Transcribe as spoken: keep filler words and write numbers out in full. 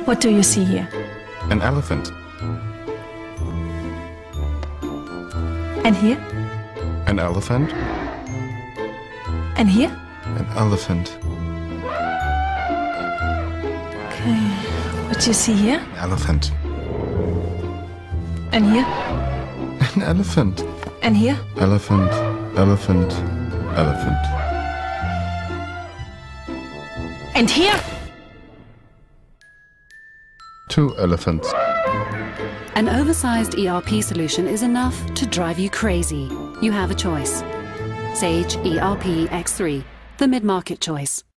What do you see here? An elephant. And here? An elephant. And here? An elephant. Okay. What do you see here? An elephant. And here? An elephant. And here? Elephant. Elephant. Elephant. And here? Two elephants. An oversized E R P solution is enough to drive you crazy. You have a choice. Sage E R P X three, the mid-market choice.